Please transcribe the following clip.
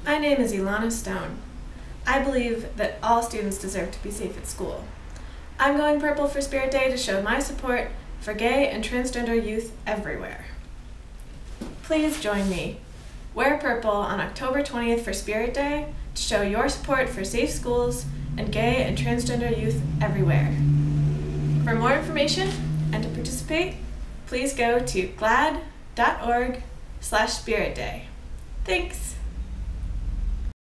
My name is Elana Stone. I believe that all students deserve to be safe at school. I'm going purple for Spirit Day to show my support for gay and transgender youth everywhere. Please join me. Wear purple on October 20th for Spirit Day to show your support for safe schools and gay and transgender youth everywhere. For more information and to participate, please go to GLAAD.org/spiritday. Thanks!